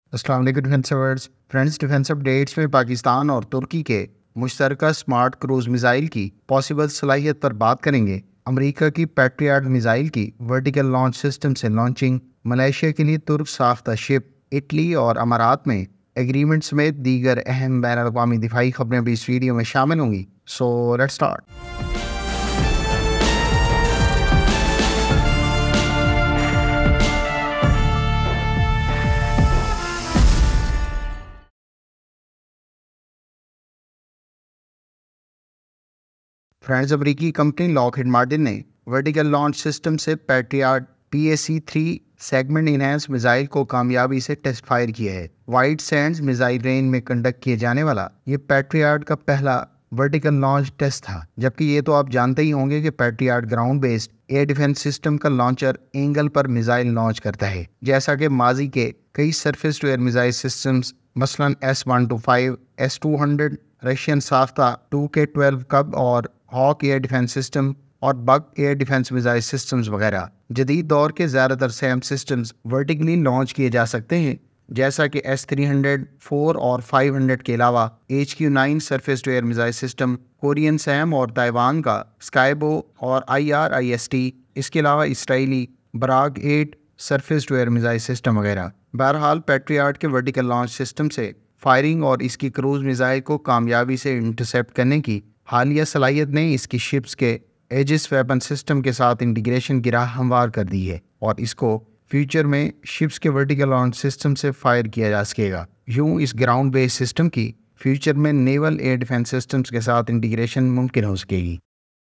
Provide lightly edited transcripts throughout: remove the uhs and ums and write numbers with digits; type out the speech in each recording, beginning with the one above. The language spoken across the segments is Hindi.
अस्सलाम वालेकुम defence lovers. Friends, defence updates में पाकिस्तान और तुर्की के मुश्तरका स्मार्ट क्रूज मिसाइल की पॉसिबल सलाहियत पर बात करेंगे। अमेरिका की पैट्रियट मिसाइल की वर्टिकल लॉन्च सिस्टम से लॉन्चिंग, मलेशिया के लिए तुर्क साख्ता शिप, इटली और अमारात में एग्रीमेंट समेत दीगर अहम बैन अवी दिफाई खबरें भी इस वीडियो में शामिल होंगी। So let's start. फ्रांस अमरीकी कंपनी लॉकहीड मार्टिन ने वर्टिकल लॉन्च सिस्टम से Patriot PAC-3 segment enhance missile को कामयाबी से टेस्ट फायर किया है। वाइट सैंड्स मिसाइल रेंज में कंडक्ट किए जाने वाला ये पैट्रियट का पहला वर्टिकल लॉन्च टेस्ट था। जबकि ये तो आप जानते ही होंगे कि Patriot ground based air defence system का लॉन्चर एंगल पर मिसाइल लॉन्च करता है, जैसा कि माजी के कई surface to air missile systems मसलन S-125, S-200, रशियन साफ्ता 2K12 कब और हॉक एयर डिफेंस सिस्टम और Buk air defence missile systems वगैरह। जदीद दौर के ज़्यादातर सैम सिस्टम्स वर्टिकली लॉन्च किए जा सकते हैं, जैसा कि S-300, 4 और 500 के अलावा HQ-9 surface to air missile system, Korean SAM और ताइवान का स्काईबो और IRIST, इसके अलावा इसराइली Barak 8 surface to air missile system वगैरह। बहरहाल पैट्रियट के वर्टिकल लॉन्च सिस्टम से फायरिंग और इसकी क्रूज मिसाइल को कामयाबी से इंटरसेप्ट करने की हालिया सलाहियत ने इसकी शिप्स के एजिस वेपन सिस्टम के साथ इंटीग्रेशन की राह हमवार कर दी है और इसको फ्यूचर में शिप्स के वर्टिकल लॉन्च सिस्टम से फायर किया जा सकेगा। यूं इस ग्राउंड बेस्ड सिस्टम की फ्यूचर में नेवल एयर डिफेंस सिस्टम्स के साथ इंटीग्रेशन मुमकिन हो सकेगी।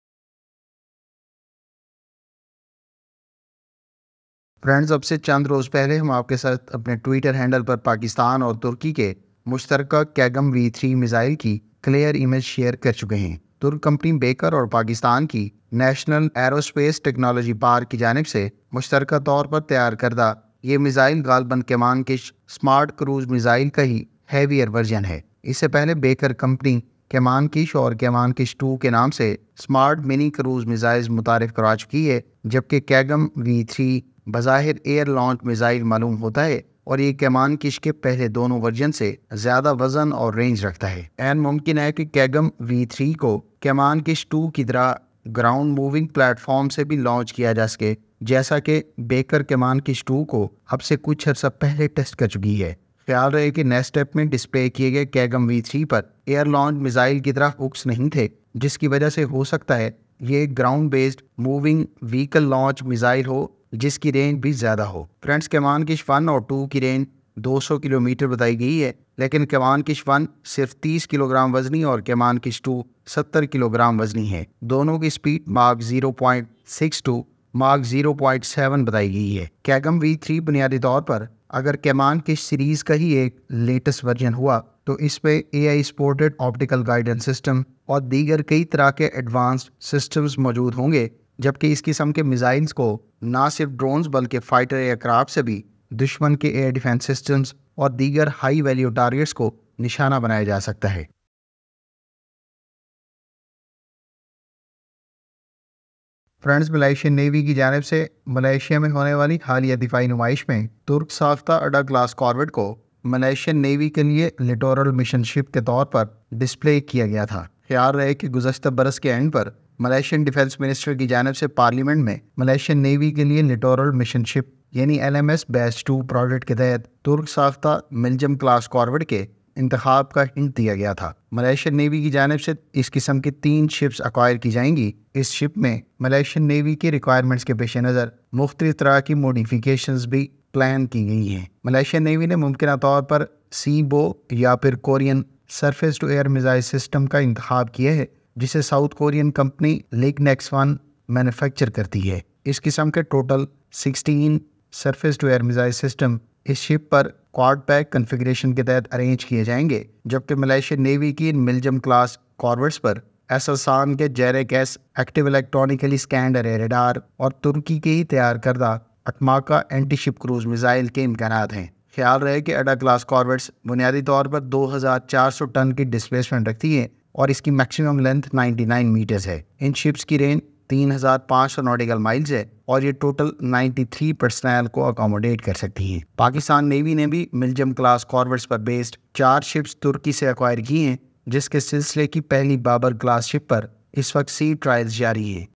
फ्रेंड्स, अब से चंद रोज पहले हम आपके साथ अपने ट्विटर हैंडल पर पाकिस्तान और तुर्की के मुश्तरका कैगम V3 मिसाइल की क्लियर इमेज शेयर कर चुके हैं। तुर्क कंपनी बेकर और पाकिस्तान की नेशनल एरोस्पेस टेक्नोलॉजी पार्क की जानिब से मुश्तरका तौर पर तैयार करदा ये मिसाइल गालबन कमान किश स्मार्ट क्रूज मिसाइल का ही हैवियर वर्जन है। इससे पहले बेकर कंपनी कमान किश और कमान किश 2 के नाम से स्मार्ट मिनी क्रूज मिसाइल मुतारिफ करा चुकी है, जबकि कैगम V3 बज़ाहिर एयर लॉन्च मिसाइल मालूम होता है और ये कमान किश के पहले दोनों वर्जन से ज्यादा वजन और रेंज रखता है। एन मुमकिन है कि कैगम V3 को कमान किश 2 की तरह ग्राउंड मूविंग प्लेटफॉर्म से भी लॉन्च किया जा सके, जैसा कि बेकर कमान किश 2 को अब से कुछ अर्सा पहले टेस्ट कर चुकी है। ख्याल रहे कि नेक्स्ट स्टेप में डिस्प्ले किए गए कैगम V3 पर एयर लॉन्च मिसाइल की तरह हुक्स नहीं थे, जिसकी वजह से हो सकता है ये ground based moving vehicle launch missile हो जिसकी रेंज भी ज्यादा हो। फ्रेंड्स, कमान किश 1 और 2 की रेंज 200 किलोमीटर बताई गई है, लेकिन कमान किश 1 सिर्फ 30 किलोग्राम वजनी और कमान किश 2 70 किलोग्राम वजनी है। दोनों की स्पीड मार्क 0.62 मार्क 0.7 बताई गई है। कैगम V3 बुनियादी तौर पर अगर कमान किश सीरीज का ही एक लेटेस्ट वर्जन हुआ तो इस पे AI supported optical guidance system और दीगर कई तरह के एडवांस्ड सिस्टम्स मौजूद होंगे, जबकि इस किस्म के मिसाइल्स को ना सिर्फ ड्रोन्स बल्कि फाइटर एयरक्राफ्ट से भी दुश्मन के एयर डिफेंस सिस्टम्स और दीगर हाई वैल्यू टारगेट्स को निशाना बनाया जा सकता है। फ्रेंड्स, मलेशियन नेवी की जानिब से मलेशिया में होने वाली हालिया दिफाई नुमाइश में तुर्क साफ्ता अडा क्लास कॉर्वेट को मलेशियन नेवी के लिए लिटोरल मिशन शिप के तौर पर डिस्प्ले किया गया था। ख्याल रहे कि गुज़श्ता बरस के एंड पर मलेशियन डिफेंस मिनिस्टर की जानिब से पार्लियामेंट में मलेशियन नेवी के लिए लिटोरल मिशन शिप यानी LMS बैच 2 प्रोजेक्ट के तहत तुर्क साफ्ता मिल्जम क्लास कॉर्वेट के इंतखाब का हिंट दिया गया था। मलेशियन नेवी की जानिब से इस किस्म की 3 शिप्स अक्वायर की जाएंगी। इस शिप में मलेशियन नेवी की रिक्वायरमेंट्स के पेश नज़र मुख्तलिफ तरह की मॉडिफिकेशंस भी प्लान की गई हैं। मलेशियन नेवी ने मुमकिन तौर पर सीबो या फिर Korean surface to air missile system का इंतखाब किया है, जिसे साउथ कोरियन कंपनी लिगनेक्स 1 मैन्युफैक्चर करती है। इस किस्म के total 16 surface to air missile system इस शिप पर क्वाड पैक कॉन्फ़िगरेशन के तहत अरेंज किए जाएंगे, जबकि मलेशियन नेवी की मिल्जम क्लास कॉर्वेट्स पर एसलसान के जेरेक एस active electronically scanned array radar और तुर्की के ही तैयार करदा Atmaca anti ship cruise missile के इम्कानात हैं। ख्याल रहे कि अडा क्लास कॉर्वेट्स बुनियादी तौर पर 2400 टन की डिस्प्लेसमेंट रखती है और इसकी मैक्सिमम लेंथ 99 मीटर्स है। इन शिप्स की रेंज 3,500 नॉटिकल माइल्स है और ये टोटल 93 पर्सनल को अकोमोडेट कर सकती हैं। पाकिस्तान नेवी ने भी मिल्जियम क्लास कॉर्वेट्स पर बेस्ड 4 शिप्स तुर्की से एक्वायर की हैं, जिसके सिलसिले की पहली बाबर क्लास शिप पर इस वक्त सी ट्रायल्स जारी हैं।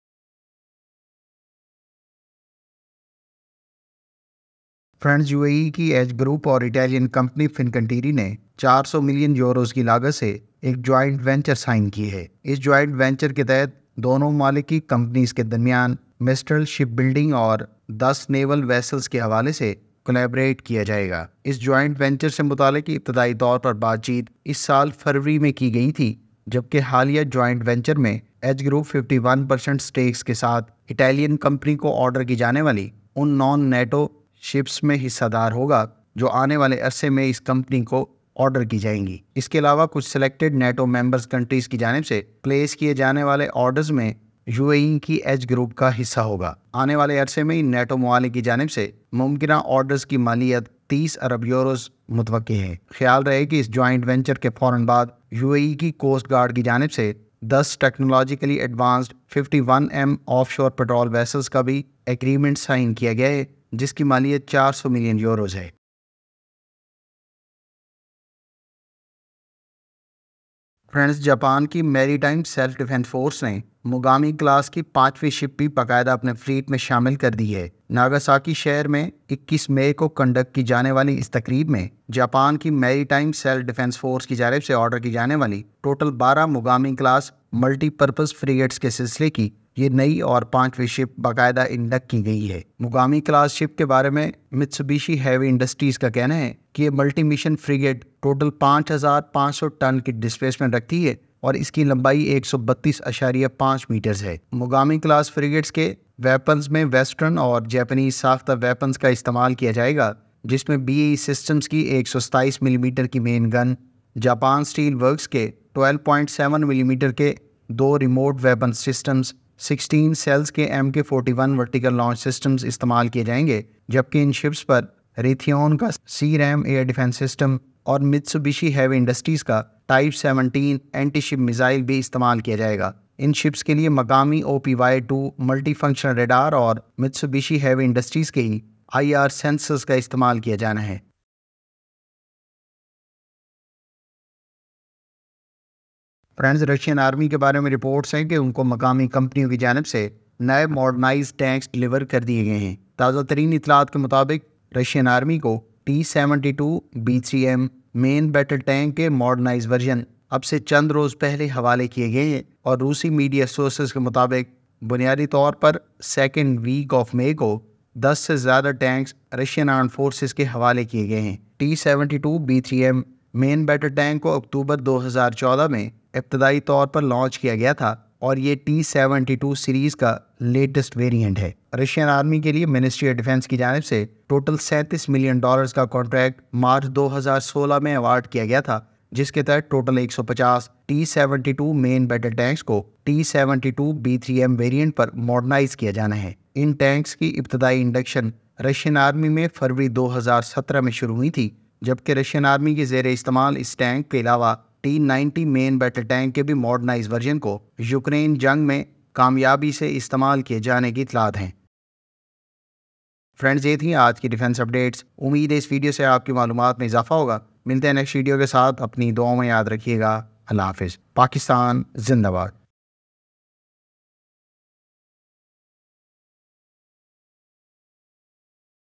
फ्रेंड्स, यूएई की एज ग्रुप और इटालियन कंपनी फिनकंटीरी ने 400 मिलियन यूरोस की लागत से एक जॉइंट वेंचर साइन की है। इस जॉइंट वेंचर के तहत दोनों मालिकी कंपनीज के दरमियान मिस्ट्रल शिप बिल्डिंग और 10 नेवल वेसल्स के हवाले से कोलैबोरेट किया जाएगा। इस जॉइंट वेंचर से मुतालिक इब्तदाई तौर पर बातचीत इस साल फरवरी में की गई थी, जबकि हालिया जॉइंट वेंचर में एज ग्रुप 51% स्टेक्स के साथ इटालियन कंपनी को ऑर्डर की जाने वाली उन नॉन नेटो शिप्स में हिस्सादार होगा जो आने वाले अरसे में इस कंपनी को ऑर्डर की जाएंगी। इसके अलावा कुछ सिलेक्टेड नेटो मेंबर्स कंट्रीज की जानिब से प्लेस किए जाने वाले ऑर्डर्स में यूएई की एज ग्रुप का हिस्सा होगा। आने वाले अरसे में नेटो ममालिक की जानिब से मुमकिन ऑर्डर्स की मालियत 30 अरब यूरोस मुतवक्की है। ख्याल रहे कि इस जॉइंट वेंचर के फौरन बाद यूएई की कोस्ट गार्ड की जानिब से 10 technologically advanced 51M offshore patrol vessels का भी एग्रीमेंट साइन किया गया है, जिसकी मालियत 400 मिलियन यूरोस है। फ्रेंड्स, जापान की मैरीटाइम सेल्फ डिफेंस फोर्स ने मोगामी क्लास की 5वीं शिप भी बाकायदा अपने फ्लीट में शामिल कर दी है। नागासाकी शहर में 21 मई को कंडक्ट की जाने वाली इस तकरीब में जापान की मैरीटाइम सेल्फ डिफेंस फोर्स की जानिब से ऑर्डर की जाने वाली total 12 Mogami class multipurpose frigates के सिलसिले की ये नई और 5वीं शिप बाकायदा इंडक्ट की गई है। मोगामी क्लास शिप के बारे में मित्सुबिशी हैवी इंडस्ट्रीज का कहना है कि ये multi mission frigate total 5,500 ton की डिस्प्लेसमेंट रखती है और इसकी लंबाई 132.5 मीटर्स है। मोगामी क्लास फ्रिगेट्स के वेपन्स में वेस्टर्न और जापानीज साख्ता वेपन्स का इस्तेमाल किया जाएगा, जिसमें BAE सिस्टम्स की 127 मिलीमीटर की main gun, Japan Steel Works के 12.7 मिलीमीटर के 2 रिमोट वेपन सिस्टम्स, 16 सेल्स के MK41 वर्टिकल लॉन्च सिस्टम्स इस्तेमाल किए जाएंगे, जबकि इन शिप्स पर रेथियोन का CRAM एयर डिफेंस सिस्टम और मित्सुबिशी हैवी इंडस्ट्रीज का टाइप 17 एंटी शिप मिसाइल भी इस्तेमाल किया जाएगा। इन शिप्स के लिए मकामी OPY-2 मल्टी फंक्शनल रेडार और मित्सुबिशी हैवी इंडस्ट्रीज के ही IR सेंसर्स का इस्तेमाल किया जाना है। फ्रेंड्स, रशियन आर्मी के बारे में रिपोर्ट्स हैं कि उनको मकामी कंपनियों की जानिब से नए मॉडर्नाइज्ड टैंक्स डिलीवर कर दिए गए हैं। ताज़ा तरीन इतलात के मुताबिक रशियन आर्मी को T-72 B3M main battle tank के मॉडर्नाइज वर्जन अब से चंद रोज़ पहले हवाले किए गए हैं और रूसी मीडिया सोर्सेज के मुताबिक बुनियादी तौर पर सेकेंड वीक ऑफ मई को 10 से ज़्यादा टैंक्स रशियन आर्म फोर्सेस के हवाले किए गए हैं। T-72 B3M main battle tank को अक्टूबर 2014 में इब्तदाई तौर पर लॉन्च किया गया था और ये T-72 सीरीज का लेटेस्ट वेरिएंट है। रशियन आर्मी के लिए मिनिस्ट्री ऑफ डिफेंस की जानिब से टोटल $37 मिलियन का कॉन्ट्रैक्ट मार्च 2016 में अवार्ड किया गया था, जिसके तहत total 150 T-72 main battle tanks को T-72 B3M वेरिएंट पर मॉडर्नाइज किया जाना है। इन टैंक्स की इब्तदाई इंडक्शन रशियन आर्मी में फरवरी 2017 में शुरू हुई थी, जबकि रशियन आर्मी के ज़ेर इस्तेमाल इस टैंक के अलावा T-90 मेन बैटल टैंक के भी मॉडर्नाइज वर्जन को यूक्रेन जंग में कामयाबी से इस्तेमाल किए जाने की इतलात हैं। फ्रेंड्स, ये थी आज की डिफेंस अपडेट्स। उम्मीद है इस वीडियो से आपकी मालूमात में इजाफा होगा। मिलते हैं नेक्स्ट वीडियो के साथ। अपनी दुआओं में याद रखिएगा। अल्लाह हाफिज़। पाकिस्तान जिंदाबाद।